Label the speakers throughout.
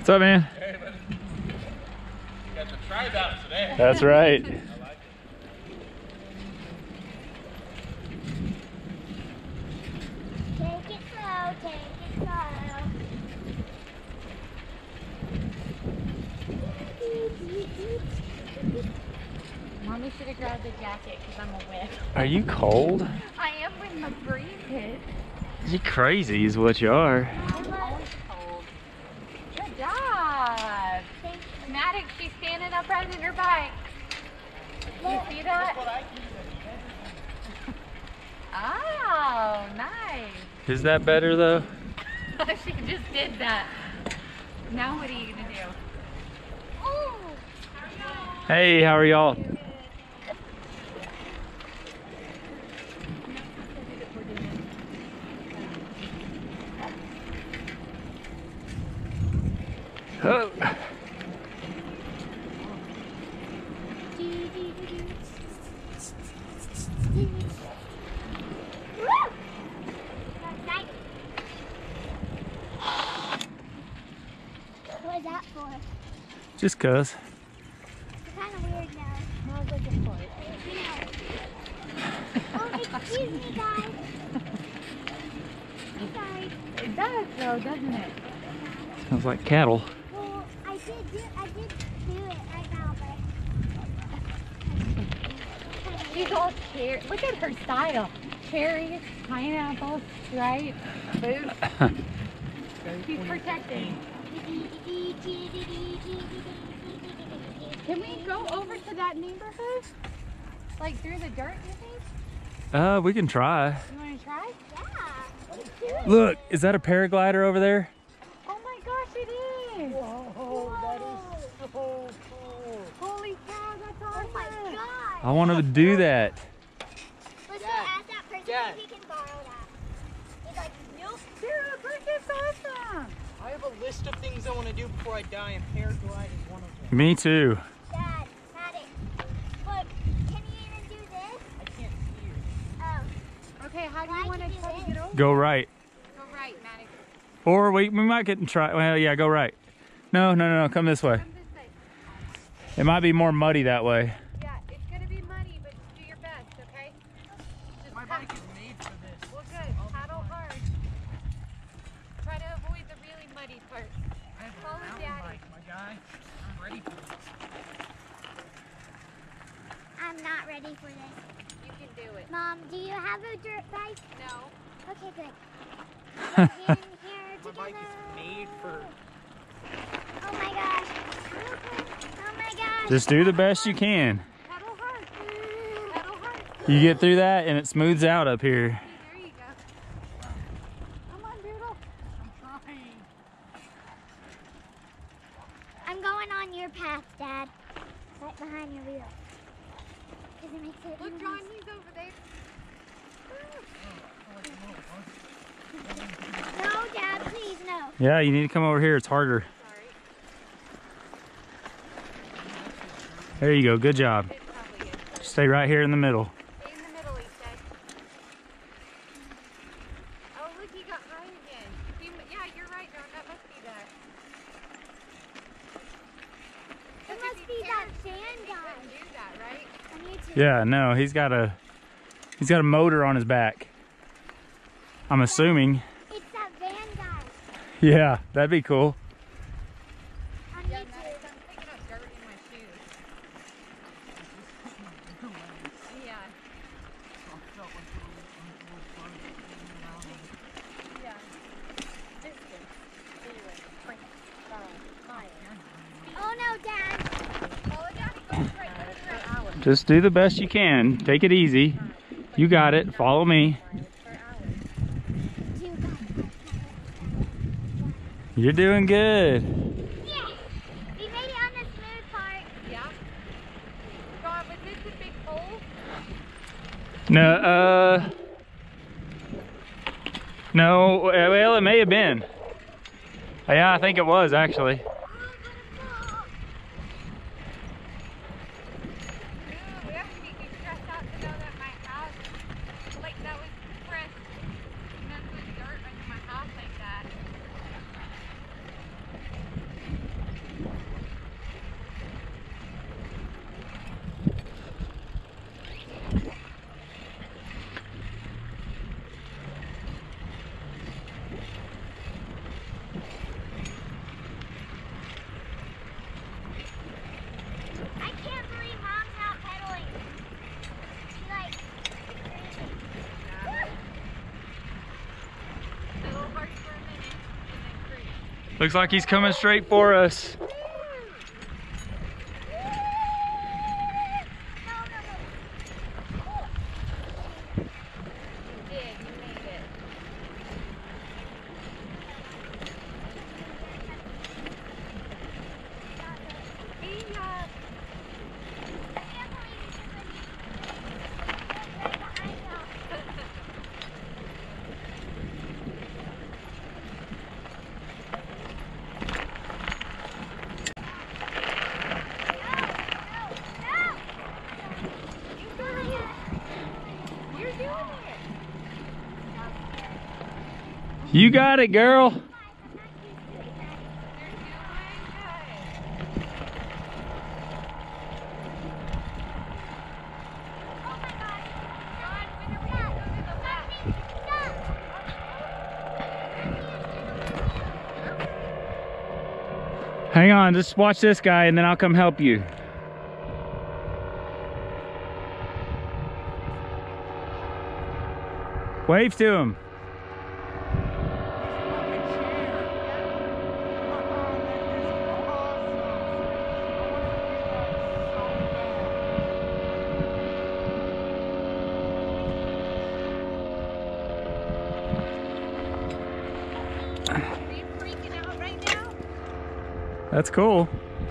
Speaker 1: What's up, man?
Speaker 2: Hey, buddy. Got the tribe out today.
Speaker 1: That's right.
Speaker 2: I like it.
Speaker 3: Take it slow, take it slow.
Speaker 4: Mommy should have grabbed the jacket because I'm a wet.
Speaker 1: Are you cold?
Speaker 4: I am when the breeze hits.
Speaker 1: You crazy is what you are.
Speaker 4: I'm always cold. Good job. Maddox, she's standing up riding her bike. You see that? Oh, nice.
Speaker 1: Is that better though?
Speaker 4: She just did that. Now what are you gonna do? Oh,
Speaker 1: Hey, how are y'all? Oh.
Speaker 3: What is that for?
Speaker 1: Just cuz.
Speaker 3: It's kind of weird now.
Speaker 4: I was looking for it.
Speaker 3: Oh, excuse me, guys. I'm sorry.
Speaker 4: It does though, doesn't it?
Speaker 1: Smells like cattle.
Speaker 3: Well, I did do it right now, but
Speaker 4: She's all cherry. Look at her style. Cherries, pineapples, right? Boots. She's protecting. Can we go over to that neighborhood? Like through the dirt, you think?
Speaker 1: We can try.
Speaker 4: You want to try?
Speaker 3: yeah, let's do it.
Speaker 1: Look, is that a paraglider over there?
Speaker 4: Oh my gosh, it is!
Speaker 3: Whoa, that is
Speaker 2: so cool.
Speaker 4: Holy cow, that's awesome!
Speaker 3: Oh my god.
Speaker 1: I want to do that.
Speaker 3: Let's go
Speaker 2: Dad,
Speaker 3: ask that person
Speaker 2: Dad.
Speaker 3: if he can borrow that. He's like, nope.
Speaker 4: Dude, look, it's awesome!
Speaker 2: I have a list of things I want to do before I die, and paraglide is one of them.
Speaker 1: Me too.
Speaker 3: Dad, Maddie, look, can you even do this?
Speaker 2: I can't see you.
Speaker 3: Oh,
Speaker 4: Okay, how do
Speaker 3: Why
Speaker 4: you want to
Speaker 3: do
Speaker 4: try to
Speaker 3: this?
Speaker 4: get over?
Speaker 1: Go right.
Speaker 4: Go right, Maddie.
Speaker 1: Or we might get and try. Well, yeah, go right. No, come this way.
Speaker 4: Come this way.
Speaker 1: It might be more muddy that way.
Speaker 4: Yeah, it's gonna be muddy, but do your best, okay? Just
Speaker 2: My bike is made for this.
Speaker 4: Well, good. Paddle hard. Try to avoid the really muddy part.
Speaker 2: I have a
Speaker 4: Follow
Speaker 2: mountain
Speaker 4: Daddy.
Speaker 2: bike, my guy. I'm ready for this.
Speaker 3: I'm not ready for this.
Speaker 4: You can do it.
Speaker 3: Mom, do you have a dirt bike?
Speaker 4: No.
Speaker 3: Okay, good. We're here
Speaker 2: My
Speaker 3: together.
Speaker 2: bike is made for.
Speaker 3: Oh my gosh. Oh my gosh.
Speaker 1: Just do the best you can.
Speaker 4: Paddle hard. Paddle hard.
Speaker 1: You get through that and it smooths out up here.
Speaker 4: There you go. Come on, Doodle.
Speaker 2: I'm trying.
Speaker 3: I'm going on your path, Dad. Right behind your wheel. Because it makes it
Speaker 4: Look,
Speaker 3: easy.
Speaker 4: John, he's over there.
Speaker 3: No, Dad, please, no.
Speaker 1: Yeah, you need to come over here. It's harder.
Speaker 4: Sorry.
Speaker 1: There you go. Good job.
Speaker 4: It probably is.
Speaker 1: Stay right here in the middle.
Speaker 4: Stay in the middle, he said. Oh, look, he got high again. Yeah, you're right, John. That must be that.
Speaker 3: It must be that fan
Speaker 4: He
Speaker 3: guy
Speaker 4: couldn't do that, right?
Speaker 3: on YouTube.
Speaker 1: Yeah, no, he's got a motor on his back. I'm assuming.
Speaker 3: It's that van guy
Speaker 1: Yeah, that'd be cool.
Speaker 3: on
Speaker 4: Yeah,
Speaker 3: YouTube.
Speaker 4: Maddox, I'm picking up dirt in my shoes. Yeah. Yeah. Distance. Zero. Print. Mile.
Speaker 3: Oh no, Dad.
Speaker 4: Follow Daddy. Go straight. Go straight.
Speaker 1: Just do the best you can. Take it easy. You got it. Follow me.
Speaker 3: You got it.
Speaker 1: You're doing good.
Speaker 3: Yeah. We made it on the smooth part.
Speaker 4: Yeah. John, was this a big hole?
Speaker 1: No, no, well, it may have been. Yeah, I think it was actually.
Speaker 4: Ooh, we have to make me stressed out to know that my house, like that was fresh, and that's with dirt under my house like that.
Speaker 1: Looks like he's coming straight for us. You got it, girl. Hang on, just watch this guy and then I'll come help you. Wave to him. That's cool.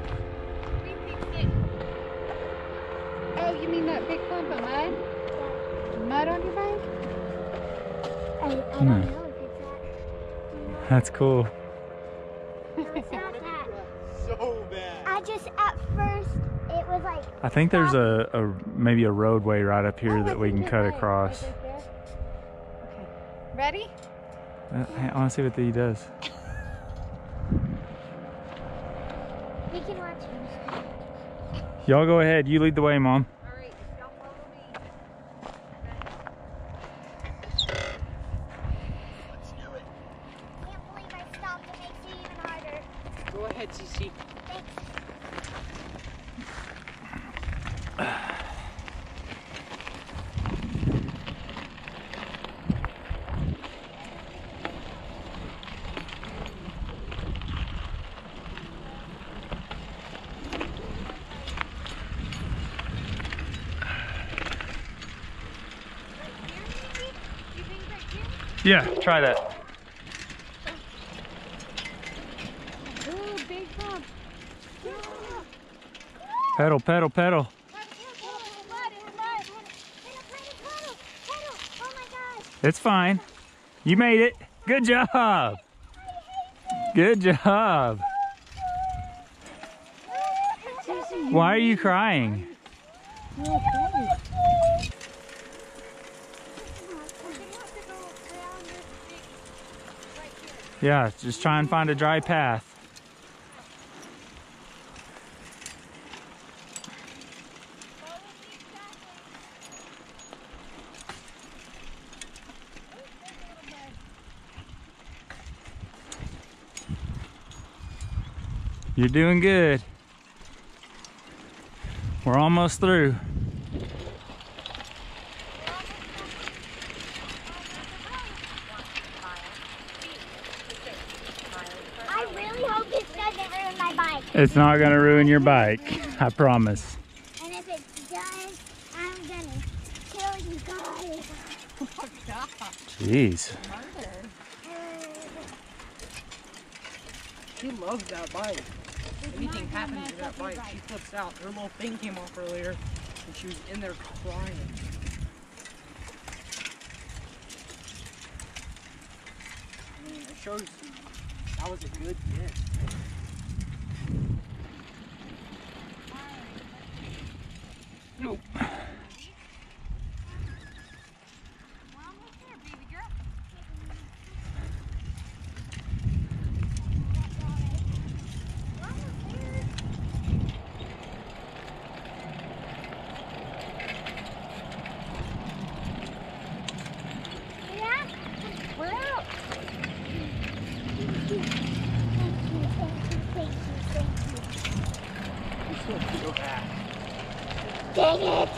Speaker 4: Oh, you mean that big clump of mud? Mud on your bike?
Speaker 3: I don't know if it's that.
Speaker 1: That's cool.
Speaker 3: No, it's not that.
Speaker 2: So bad.
Speaker 3: I just, at first, it was like...
Speaker 1: I think there's a maybe a roadway right up here that we can cut across.
Speaker 4: Okay. Ready?
Speaker 1: I want to see what he does.
Speaker 3: We can watch him.
Speaker 1: Y'all go ahead. You lead the way, Mom.
Speaker 4: All right, y'all follow me.
Speaker 2: Let's do it.
Speaker 3: Can't believe I stopped. It makes it even harder.
Speaker 2: Go ahead, Cece.
Speaker 3: Thanks.
Speaker 1: Yeah, try that.
Speaker 4: Ooh, big bump.
Speaker 1: Pedal, pedal, pedal. It's fine. You made it. Good job. Good job. Why are you crying? Yeah, just try and find a dry path. You're doing good. We're almost through.
Speaker 3: I really hope this doesn't ruin my bike.
Speaker 1: It's not gonna ruin your bike, I promise.
Speaker 3: And if it does, I'm gonna kill you guys.
Speaker 1: Jeez.
Speaker 2: She loves that bike. Anything happens to that bike, she flips out. Her little thing came off earlier, and she was in there crying. I mean, it shows that was a good gift. Nope.
Speaker 3: Dang it!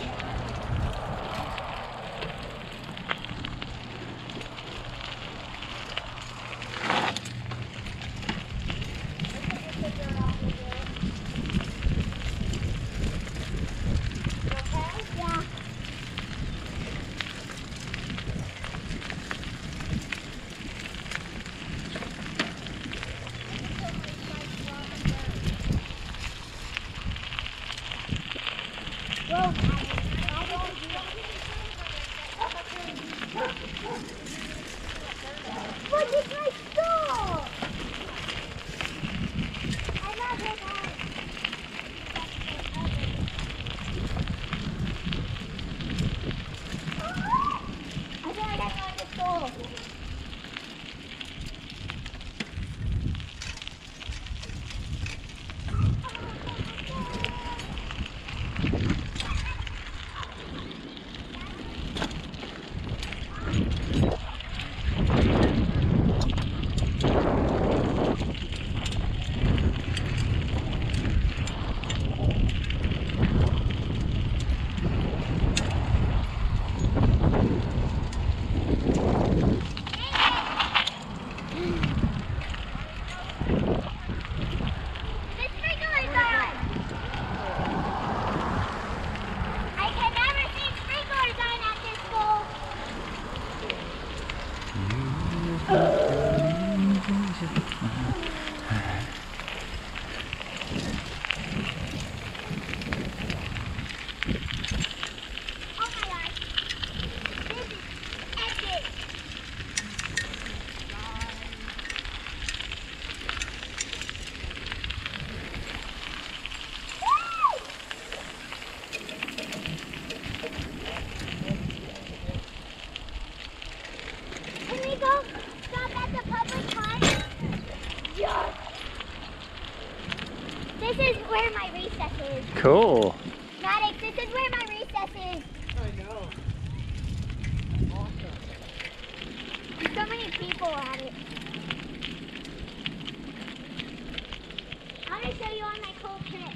Speaker 1: Cool.
Speaker 3: Maddox, this is where my recess is.
Speaker 2: I know. Awesome.
Speaker 3: There's so many people at it. I'm going to show you on my cool trip.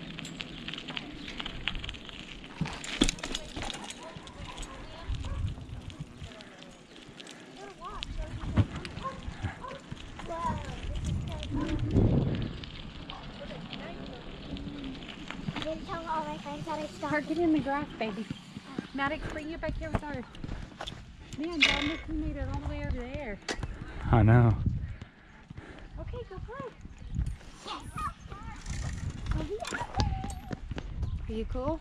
Speaker 3: I didn't tell all my friends that I stopped.
Speaker 4: Park it in the grass, baby. Maddox, bring it back here with ours. Man, John, look, we made it all the way over there.
Speaker 1: I know.
Speaker 4: Okay, go play. Are you cool?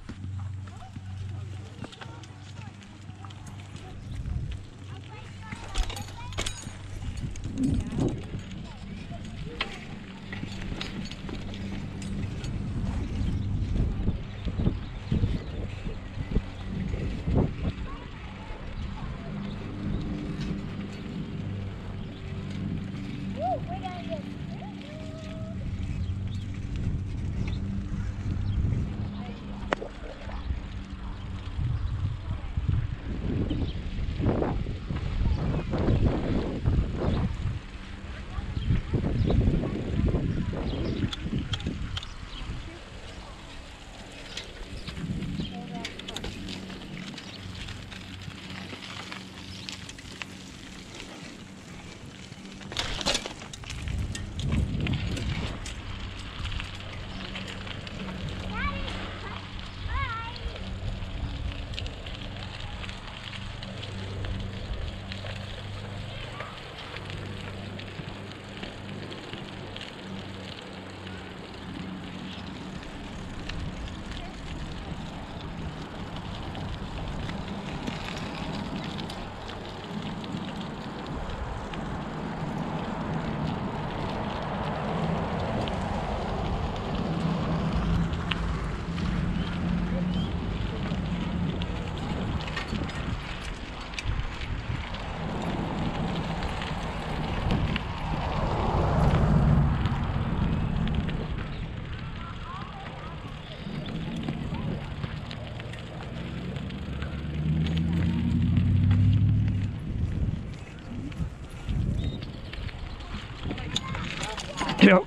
Speaker 1: Yep.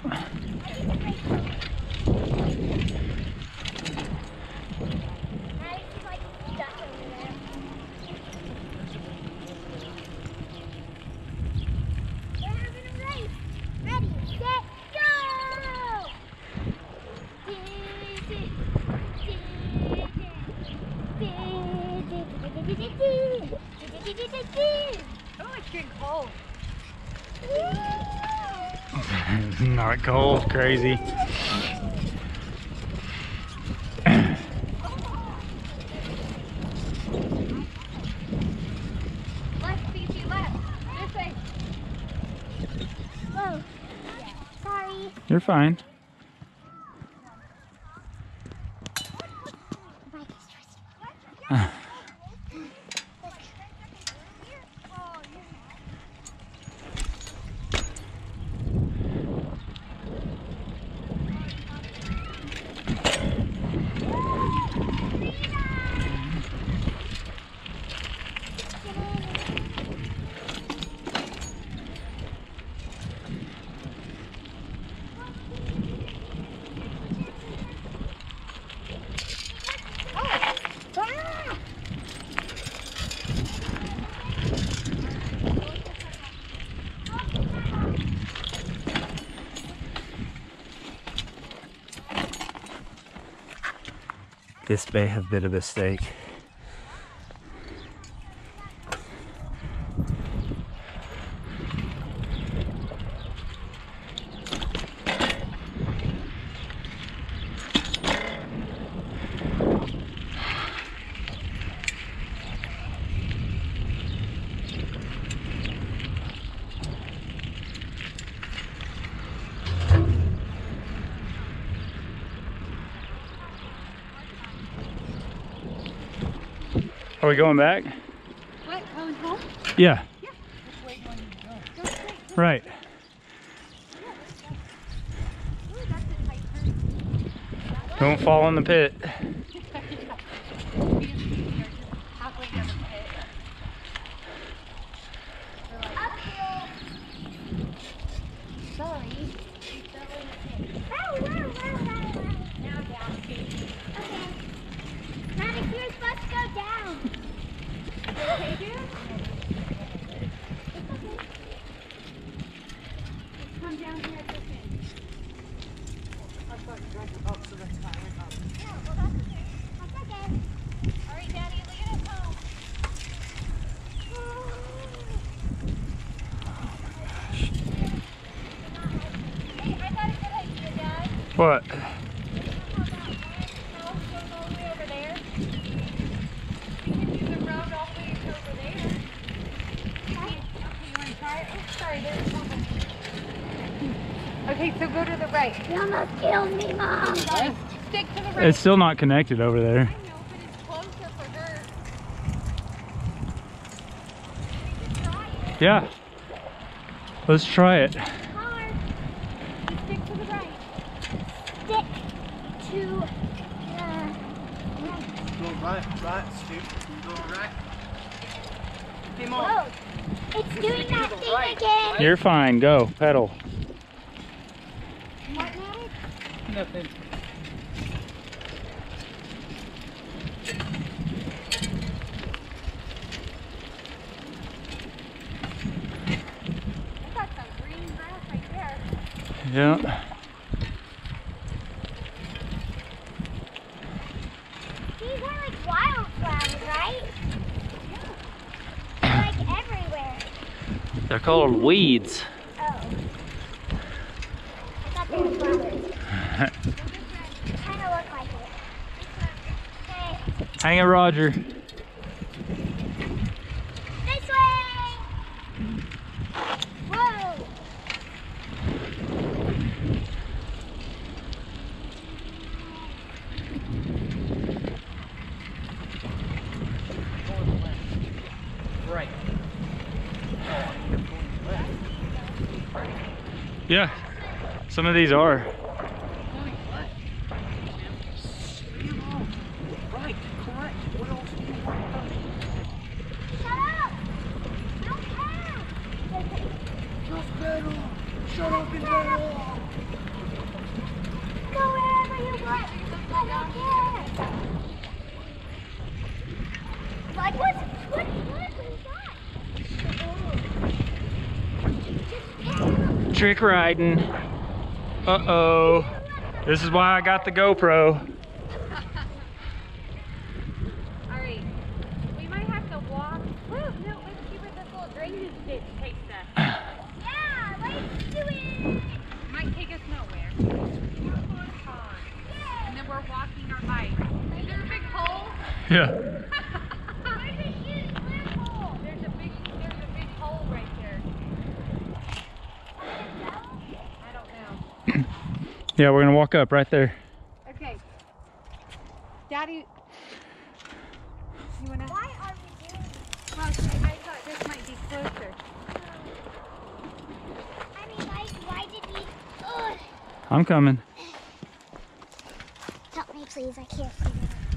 Speaker 4: Oh, it's getting cold.
Speaker 1: Not cold, crazy.
Speaker 4: Left, BC, left. This way.
Speaker 3: Whoa. Sorry.
Speaker 1: You're fine. This may have been a mistake. Are we going back?
Speaker 4: What, going home?
Speaker 1: Yeah.
Speaker 4: Yeah. Just waiting on you to go. Go straight.
Speaker 1: Right.
Speaker 4: Ooh, that's a tight turn.
Speaker 1: Don't fall in the pit.
Speaker 3: Sorry. Now down. Okay. Maddox, you're supposed to go down. You okay, dude? It's okay. Come down here at this end.
Speaker 2: I thought you drank it up, so that's fine.
Speaker 3: Yeah, well, that's okay. That's okay. All right, Daddy, look at us home. Hey, I got a good idea, Dad.
Speaker 1: What?
Speaker 3: How about my house goes all the way over there? We can do the road all the way over there. Okay, you want to try it? Oh, sorry, there's something.
Speaker 4: Okay, so go to the right.
Speaker 3: You almost killed me, Mom.
Speaker 4: Stick to the right.
Speaker 1: It's still not connected over there.
Speaker 4: I know, but it's closer for her.
Speaker 3: We can try it.
Speaker 1: Yeah. Let's try it.
Speaker 3: Hard. You stick to the right. Stick to the right.
Speaker 2: Go right, Stu. Go right. Hey, Mom.
Speaker 3: Whoa. It's doing that thing again.
Speaker 1: You're fine. Go. Pedal.
Speaker 3: What, Maddox?
Speaker 2: Nothing.
Speaker 4: I got some green grass right there.
Speaker 1: Yeah.
Speaker 3: These are like wildflowers, right? They're like everywhere.
Speaker 1: They're called weeds.
Speaker 3: Oh. I thought they were flowers. Kind of look like it. Okay.
Speaker 1: Hang it, Roger.
Speaker 3: This way! Whoa!
Speaker 2: Right.
Speaker 1: Yeah. Some of these are.
Speaker 2: Right, correct. What else do you want?
Speaker 3: Shut up! I don't care!
Speaker 2: Just pedal. Shut up and pedal.
Speaker 3: Go wherever you want. I don't care. Like what is that? Just pedal.
Speaker 1: Trick riding. Uh-oh. This is why I got the GoPro.
Speaker 4: Alright. We might have to walk. Woo, no, let's see where this little drainage ditch takes us.
Speaker 3: Yeah, let's do it.
Speaker 4: Might take us nowhere. And then we're walking our bike. Is there a big hole?
Speaker 1: Yeah.
Speaker 3: Where's the huge blue hole?
Speaker 4: There's a big hole right there. I don't know.
Speaker 1: Yeah, we're gonna walk up right there.
Speaker 4: Okay. Daddy, you wanna?
Speaker 3: Why are we doing this?
Speaker 4: Well, I thought this might be closer.
Speaker 3: I mean, like, why did we... Ugh.
Speaker 1: I'm coming.
Speaker 3: Help me, please. I can't see.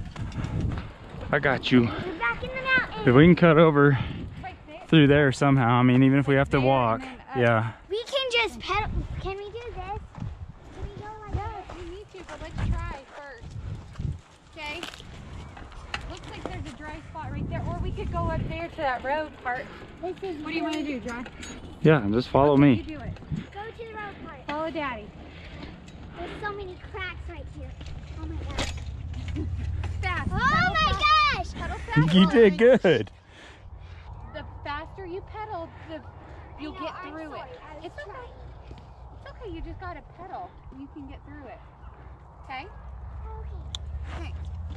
Speaker 1: I got you.
Speaker 3: We're back in the mountain.
Speaker 1: If we can cut over
Speaker 4: Right there.
Speaker 1: through there somehow, I mean, even if we have to
Speaker 4: There,
Speaker 1: walk.
Speaker 4: and then up.
Speaker 1: Yeah.
Speaker 3: We can just pedal. Can we do this? Can we go like
Speaker 4: Yeah,
Speaker 3: this?
Speaker 4: we need to, but let's try first. Okay? Looks like there's a dry spot right there, or we could go up there to that road part.
Speaker 3: This is
Speaker 4: What do you want to do, John?
Speaker 1: Yeah, just follow
Speaker 4: You
Speaker 1: me.
Speaker 4: do it.
Speaker 3: Go to the road part.
Speaker 4: Follow Daddy.
Speaker 3: There's so many cracks right here. Oh my gosh.
Speaker 4: Fast.
Speaker 3: Oh my gosh!
Speaker 4: Pedal fast.
Speaker 1: You did good.
Speaker 4: The faster you pedal, you'll
Speaker 3: know,
Speaker 4: get
Speaker 3: I'm
Speaker 4: through
Speaker 3: sorry,
Speaker 4: it.
Speaker 3: I was
Speaker 4: It's okay.
Speaker 3: trying.
Speaker 4: It's okay. You just gotta pedal. You can get through it. Okay?
Speaker 3: Okay.
Speaker 4: Okay.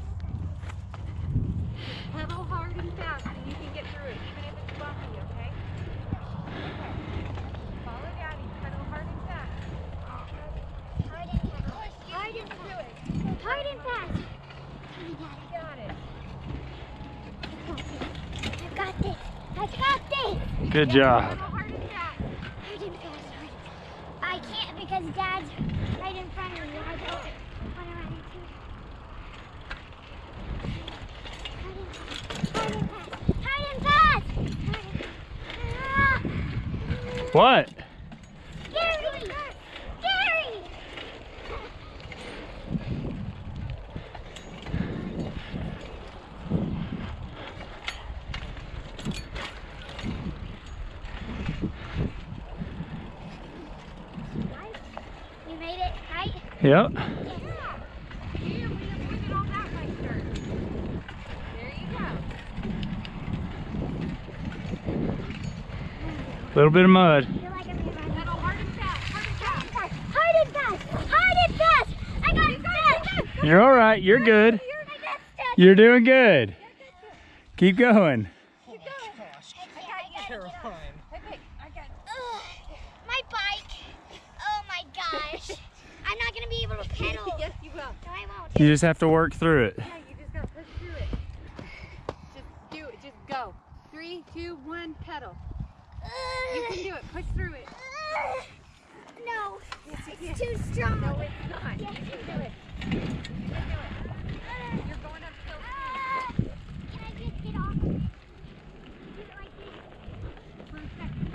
Speaker 4: Pedal hard and fast, and you can get through it, even if it's bumpy. Okay? Okay. Follow Daddy. Pedal hard and fast.
Speaker 3: Hard and fast. Hard and fast. Hard and fast. Oh my God.
Speaker 4: You got it.
Speaker 3: I got this. I got this.
Speaker 1: Good job.
Speaker 4: Pedal hard and fast.
Speaker 3: Hard and fast. I can't because Dad's right in front of me. I don't want to run into
Speaker 1: What?
Speaker 3: Gary! Gary! You made it, right?
Speaker 1: Yep.
Speaker 4: Here, we avoided all that right there. There you go.
Speaker 1: Little bit of mud.
Speaker 3: Feel like I'm gonna run.
Speaker 4: Pedal hard and fast, hard and fast.
Speaker 3: Hard and fast! Hard and fast! I got it!
Speaker 1: You're all right. You're good. You're doing good. Keep going.
Speaker 2: Oh gosh. Terrifying.
Speaker 4: Okay, I got it.
Speaker 3: Ugh, my bike. Oh my gosh. I'm not gonna be able to pedal.
Speaker 4: Yes, you will.
Speaker 3: No, I won't.
Speaker 1: You just have to work through it.
Speaker 4: Yeah, you just gotta push through it. Just do it. Just go. 3, 2, 1, pedal. You can do it. Push through it.
Speaker 3: No, it's too strong.
Speaker 4: No, it's not.
Speaker 3: Yes, you can do it.
Speaker 4: You're going uphill.
Speaker 3: Can I just get off? Do it like this.
Speaker 4: For a second.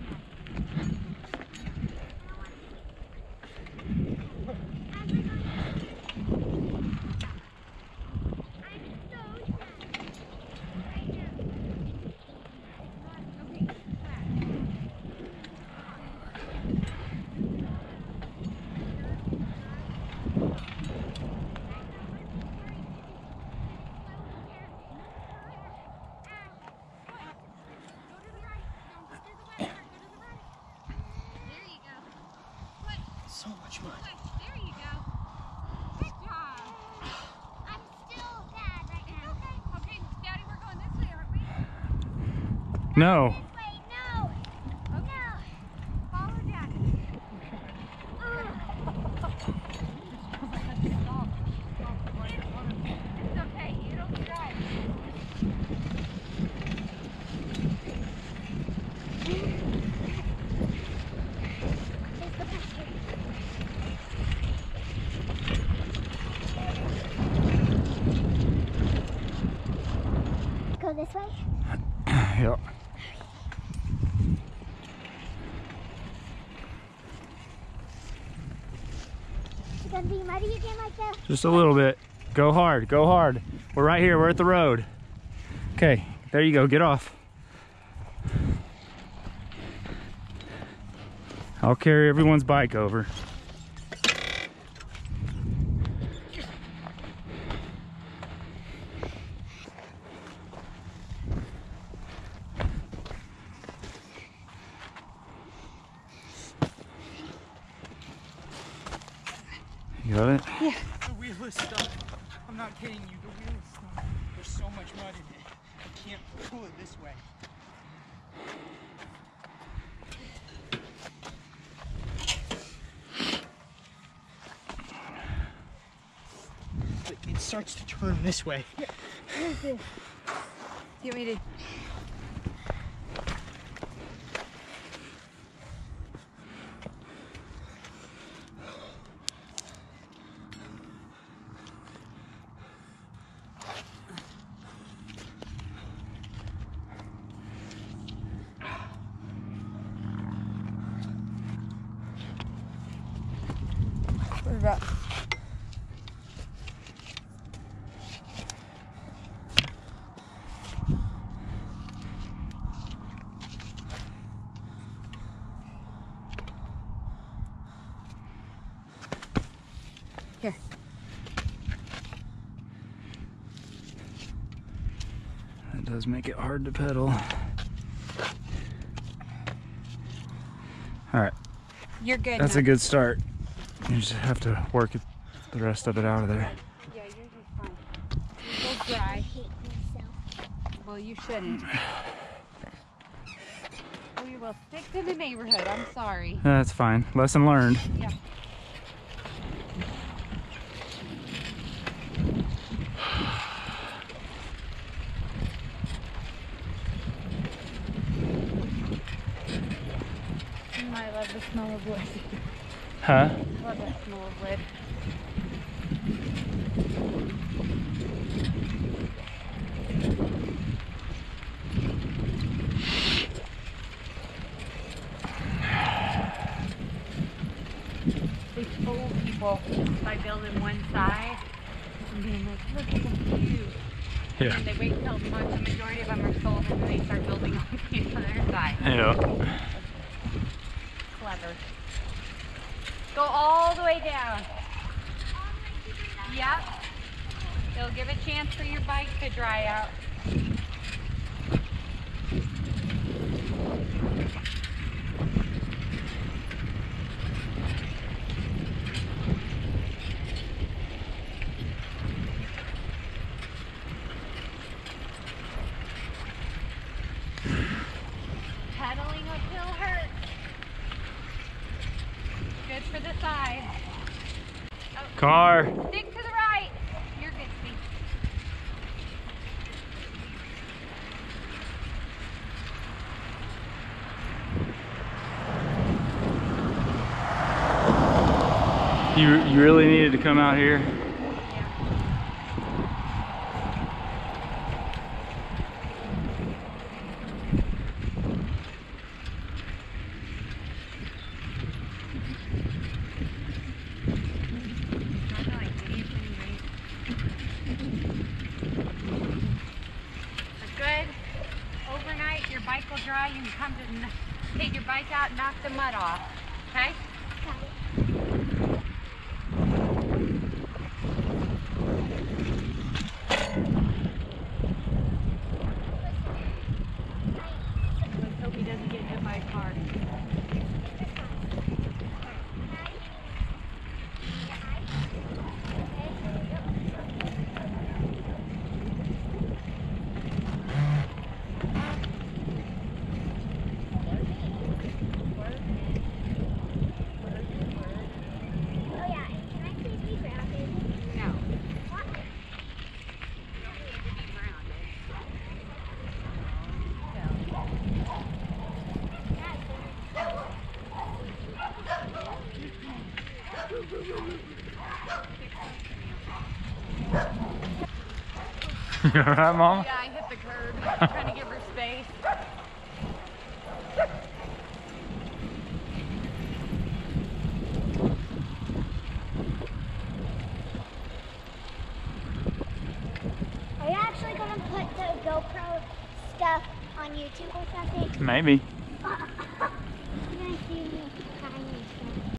Speaker 2: So much mud.
Speaker 4: There you go. Good job.
Speaker 3: I'm still bad right now.
Speaker 4: Okay. Okay, Daddy, we're going this way, aren't we?
Speaker 1: No.
Speaker 3: This way, no. No.
Speaker 4: Follow Daddy. It's okay. You don't drive.
Speaker 3: It's the best way. Go this way.
Speaker 1: Yep.
Speaker 3: It's gonna be muddy again like that.
Speaker 1: Just a little bit. Go hard. Go hard. We're right here. We're at the road. Okay. There you go. Get off. I'll carry everyone's bike over. You got it?
Speaker 2: The wheel is stuck. I'm not kidding you. The wheel is stuck. There's so much mud in it. I can't pull it this way. It starts to turn this way.
Speaker 4: Do you want me to? What about? Here.
Speaker 1: That does make it hard to pedal. All right.
Speaker 4: You're good.
Speaker 1: That's
Speaker 4: now.
Speaker 1: a good start. You just have to work the rest of it out of there.
Speaker 4: Yeah, yours is fine. You're so dry.
Speaker 3: hate myself.
Speaker 4: Well, you shouldn't. We will stick to the neighborhood. I'm sorry.
Speaker 1: That's fine. Lesson learned.
Speaker 4: Yeah. I love the smell of wood.
Speaker 1: Huh?
Speaker 4: Love that smell of wood. people by building one side and being like, look at the view.
Speaker 1: Yeah.
Speaker 4: And they wait till the majority of them are sold and then they start building on the other side.
Speaker 1: Yeah.
Speaker 4: Clever. Go all the way down. Yep. It'll give a chance for your bike to dry out. Pedaling uphill hurts. Good for the side.
Speaker 1: Car.
Speaker 4: Stick to the right. You're good, Steve.
Speaker 1: You really needed to come out here.
Speaker 4: Good. Overnight, your bike will dry. You can come to take your bike out and knock the mud off. Okay? Let's hope he doesn't get hit by a car. No.
Speaker 1: You alright, Mama?
Speaker 4: Yeah, I hit the curb. Trying to give her space.
Speaker 3: Are you actually going to put the GoPro stuff on YouTube or something?
Speaker 1: Maybe.
Speaker 3: You're going to see me crying and stuff.